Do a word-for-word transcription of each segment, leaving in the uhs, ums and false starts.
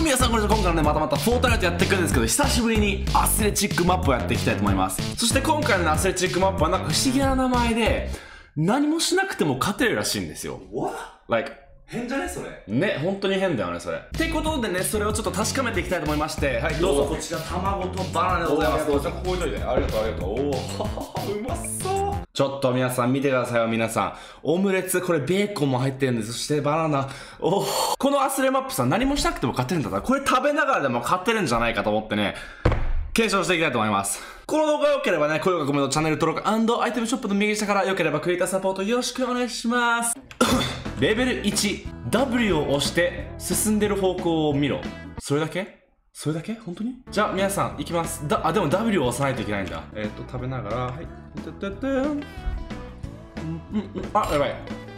皆さんこんにちは。今回のねまたまたフォートナイトやっていくんですけど、久しぶりにアスレチックマップをやっていきたいと思います。そして今回のアスレチックマップはなんか不思議な名前で、何もしなくても勝てるらしいんですよ。 What? Like 変じゃねそれ。 ね、本当に変だよねそれ。ってことでね、それをちょっと確かめていきたいと思いまして、はい、どうぞ。 こちら卵とバナナでございます。 どうぞ、ここ置いといて。ありがとうありがとう。おお、うまそう。ちょっと皆さん見てくださいよ。皆さんオムレツ、これベーコンも入ってるんです。そしてバナナ。おお、このアスレマップさん何もしなくても勝てるんだったら、これ食べながらでも勝てるんじゃないかと思ってね、検証していきたいと思います。この動画が良ければね、高評価、コメント、チャンネル登録&アイテムショップの右下から良ければクリエイターサポートよろしくお願いします。レベルいち、ダブリュー を押して進んでる方向を見ろ。それだけ？それだけ？本当に？じゃあ皆さん行きます。だ、あ、でも ダブリュー を押さないといけないんだ。えっと、食べながら、はい。てててん。うん、うん、うん。あ、やばい。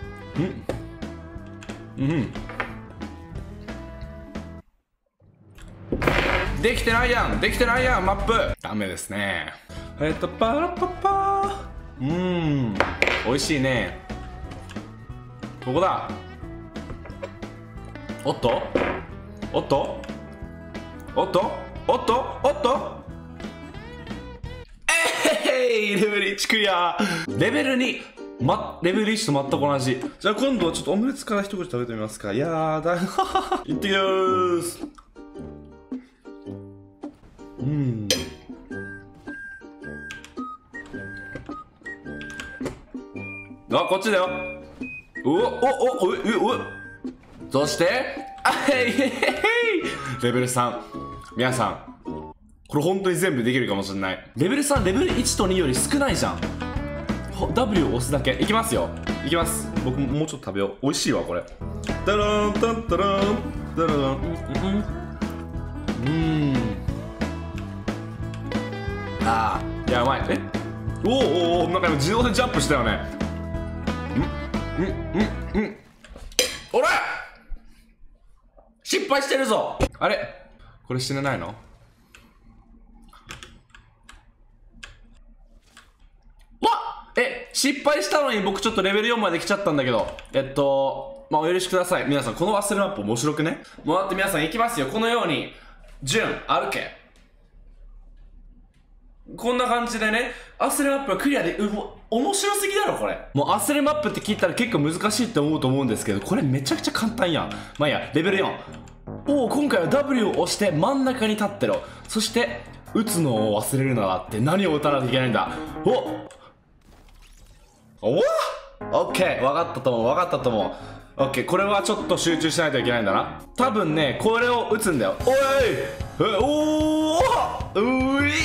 うん。うん。できてないやんできてないやんマップ。ダメですね。えっとパラパパー。うーん、美味しいね。ここだ。おっとおっとおっとおっとおっとえへへい、レベルいちクリア。レベルにま、レベルいちと全く同じ。じゃあ今度はちょっとオムレツから一口食べてみますか。いやーだいってきまーす。うん。あ、こっちだよ。おおおおおお。そしてあへいへいへい。レベルさん。皆さんこれ本当に全部できるかもしれない。レベルさん、レベルいちとにより少ないじゃん。ダブリュー を押すだけ。いきますよ。いきます。僕ももうちょっと食べよう。美味しいわこれ。ダランタンタランダラン。うんうんうん。ああ、いや、うまい。えおおおお、なんか今自動でジャンプしたよね。んんんんおら失敗してるぞ。あれこれ死ねないの？わっえ、失敗したのに僕ちょっとレベルよんまで来ちゃったんだけど、えっとまあお許しください。皆さんこの忘れマップ面白くね。もうだって皆さん行きますよ。このように順歩け、こんな感じでね、アスレマップがクリアで、うわ、面白すぎだろこれ。もうアスレマップって聞いたら結構難しいって思うと思うんですけど、これめちゃくちゃ簡単やん。まあいいや、レベルよん。おお、今回は ダブリュー を押して真ん中に立ってろ。そして打つのを忘れるならって何を打たなきゃいけないんだ。おおオッケー、分かったと思う分かったと思う。オッケー、これはちょっと集中しないといけないんだな。多分ね、これを打つんだよ。おいえおおうい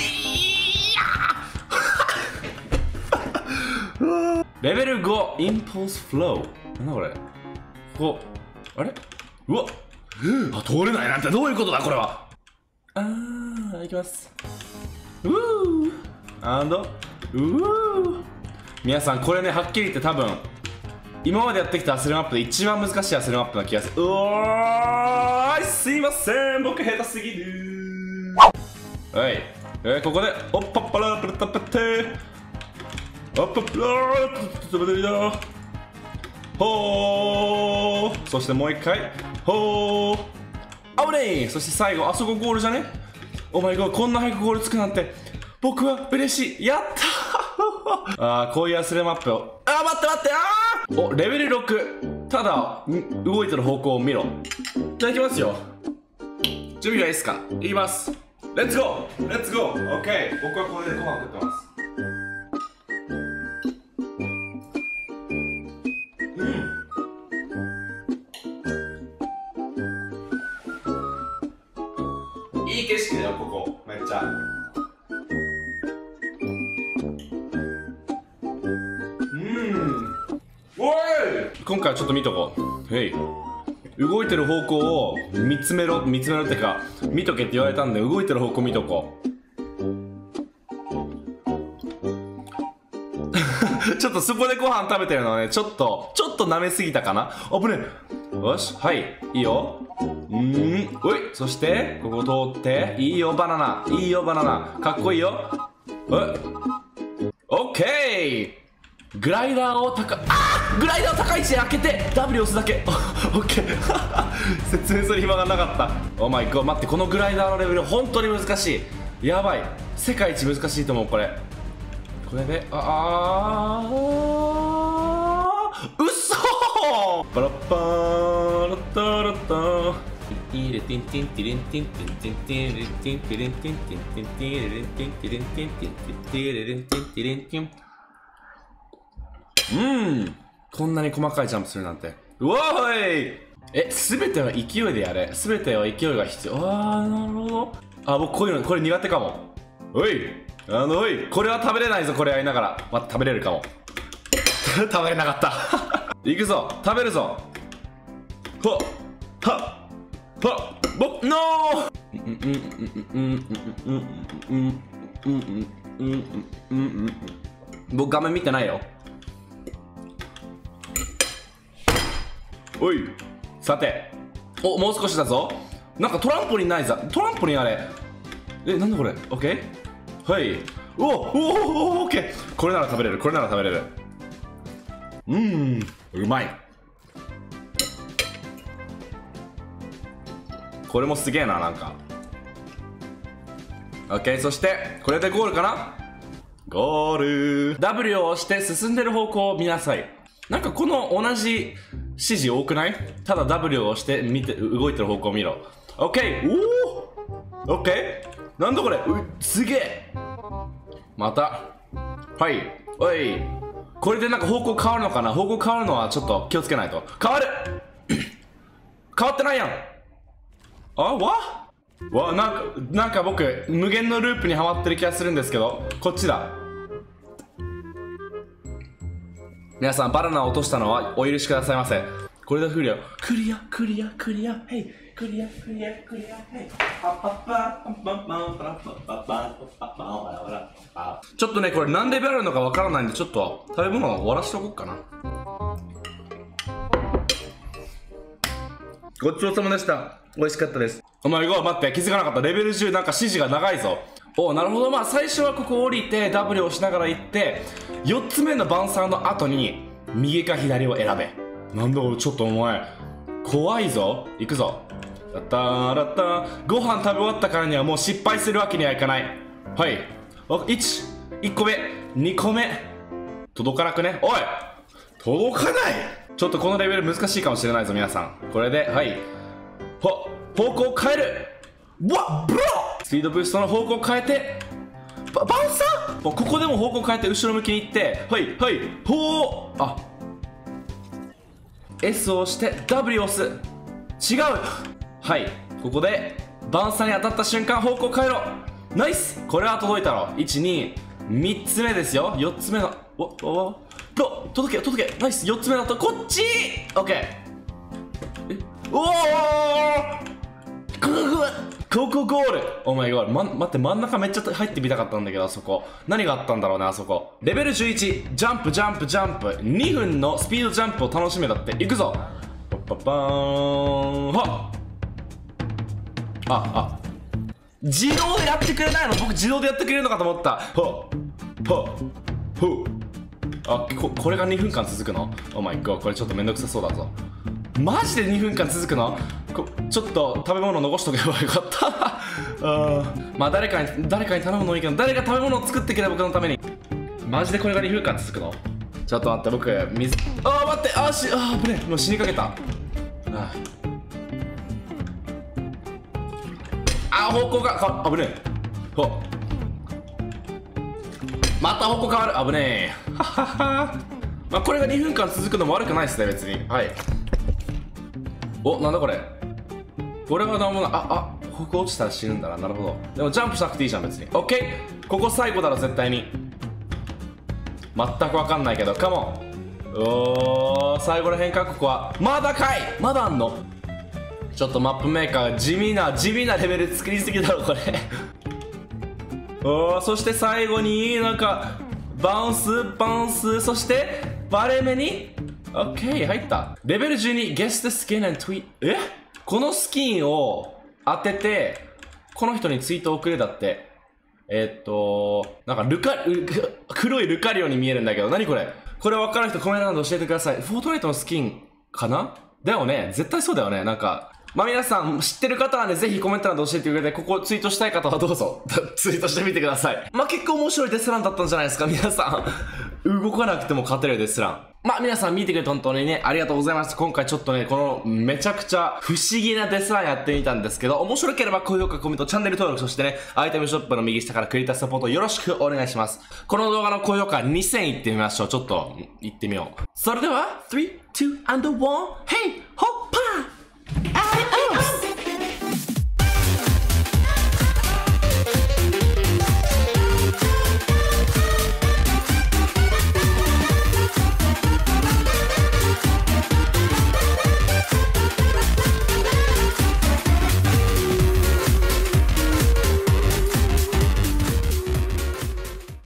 レベルご、インポースフロー。なんだこれ。ここ、あれうわあ、通れないなんてどういうことだこれは。あー、いきます。うーアンドうー。皆さんこれね、はっきり言って多分今までやってきたアスレマップで一番難しいアスレマップな気がする。うおーい、すいません、僕下手すぎる。はい、えー、ここでおっぱっぱらプルタプテーおっぱっぱらプルタプテーほー、そしてもう一回ほー、あぶねー。そして最後、あそこゴールじゃね。お前がこんな早くゴールつくなんて僕は嬉しい。やったーあー、こういうアスレマップを、あー待って待って、あーお、レベルろく。ただ動いてる方向を見ろ。じゃあいきますよ。準備はいいっすか。いきます。レッツゴーレッツゴー。オッケー、僕はこれでご飯食ってます。いい景色だよ、ここ。めっちゃ。うん。おい！今回はちょっと見とこう。へい。動いてる方向を見つめろ、見つめろってか、見とけって言われたんで、動いてる方向見とこう。ちょっとそこでご飯食べてるのはね、ちょっと、ちょっと舐めすぎたかな。あぶねえ。よし、はい、いいよ。うーん、おい、そして、ここ通って、いいよ、バナナ。いいよ、バナナ。かっこいいよ。え、オッケー。 グライダーを高あグライダーを高い位置で開けて ダブリュー 押すだけオッケー説明する暇がなかった。お前待って、このグライダーのレベル本当に難しい。やばい、世界一難しいと思う。これこれでああうそーパラッパーラッタラッターティレティンティンティレンティンティンティンティレンティンティレンティンティンティンティレンティンティレンティンティンティレンティンティレンティン。うん、こんなに細かいジャンプするなんて。うわーいえ、すべては勢いでやれ。すべては勢いが必要。あー、なるほど。あ、僕こういうの、これ苦手かも。おいあのおいこれは食べれないぞ、これやりながら。待って、食べれるかも。食べれなかったいくぞ、食べるぞ。ほっはっはっぼっのーうんうんうんうんうんうんうんうんうんうん僕画面見てないよ。おいさて、お、もう少しだぞ。なんかトランポリンないぞ。トランポリンあれえ、なんだこれ。オッケーはい。おおおオッケー。これなら食べれる、これなら食べれる。うーん、うまい。これもすげえな、なんか。オッケー、そしてこれでゴールかな。ゴール ダブリュー を押して進んでる方向を見なさい。なんかこの同じ指示多くない？ただ ダブリュー を押して見て動いてる方向を見ろ。オッケー。おおオッケー。なんだこれ、うすげえ。またはいおい、これでなんか方向変わるのかな。方向変わるのはちょっと気をつけないと。変わる変わってないやん。あわわなんかなんか僕無限のループにはまってる気がするんですけど、こっちだ。皆さんバナナを落としたのはお許しくださいませ。これでクリアクリアクリアクリアヘイクリアクリアクリアヘイちょっとねこれ何レベルあるのかわからないんで、ちょっと食べ物を終わらしておこうかな。ごちそうさまでした。美味しかったです。お前ご待って、気づかなかった。レベルじゅうなんか指示が長いぞ。おなるほど。まあ最初はここ降りて ダブリュー をしながら行ってよっつめの晩餐の後に右か左を選べ。なんだこれ、ちょっとお前怖いぞ。行くぞ。ラッターラッター。ご飯食べ終わったからにはもう失敗するわけにはいかない。はい、いち、いっこめにこめ届かなくね。おい届かない。ちょっとこのレベル難しいかもしれないぞ皆さん。これではいほ方向を変える。わっブロースピードブーストの方向を変えてばバンサー。ここでも方向を変えて後ろ向きに行ってはいはいほうあ S を押して ダブリュー を押す。違う。はいここでバンサーに当たった瞬間方向変えろ。ナイス。これは届いたろ。いち、に、みっつめですよ。よっつめのおおブロ届け届けナイス。よっつめだとこっちオッケー。えおおここゴール。お前ゴール、ま、待って真ん中めっちゃ入ってみたかったんだけど、あそこ何があったんだろうね。あそこレベルじゅういちジャンプジャンプジャンプにふんのスピードジャンプを楽しめだって。いくぞパッパッパーンはっああ自動でやってくれないの。僕自動でやってくれるのかと思った。ほっほっほっあ こ, これがにふんかん続くの。お前ゴーこれちょっとめんどくさそうだぞ。マジでにふんかん続くの。こちょっと食べ物残しとけばよかったあまあ誰かに誰かに頼むのもいいけど、誰が食べ物を作ってくれ僕のために。マジでこれがにふんかん続くの。ちょっと待って、僕水あー待ってあーしあー危ねえ、もう死にかけた。ああ方向がか危ねえ。ほまた方向変わる。危ねえはははまあこれがにふんかん続くのも悪くないですね別に。はいおなんだこれ。これはなんもない。ああここ落ちたら死ぬんだな。なるほど。でもジャンプしなくていいじゃん別に。オッケーここ最後だろ絶対に。全く分かんないけどカモン。おー最後らへんか。ここはまだかい。まだあんの。ちょっとマップメーカー地味な地味なレベル作りすぎだろこれおーそして最後になんかバウンスバウンスそしてバレ目にオッケー入った。レベルじゅうに Guess the skin and tweet。 えこのスキンを当ててこの人にツイートを送れだって。えー、っとなんかルカ黒いルカリオに見えるんだけど何これ。 これ分からない人コメント欄で教えてください。フォートナイトのスキンかなだよね。絶対そうだよね。なんか。まあ、皆さん知ってる方はね、ぜひコメント欄で教えてくれて、ここツイートしたい方はどうぞ、ツイートしてみてください。まあ、結構面白いデスランだったんじゃないですか、皆さん。動かなくても勝てるデスラン。まあ、皆さん見てくれて本当にね、ありがとうございました。今回ちょっとね、このめちゃくちゃ不思議なデスランやってみたんですけど、面白ければ高評価、コメント、チャンネル登録、そしてね、アイテムショップの右下からクリエイターサポートよろしくお願いします。この動画の高評価にせんいってみましょう。ちょっと、いってみよう。それでは、スリー、ツー、ワン、ヘイ、ホッ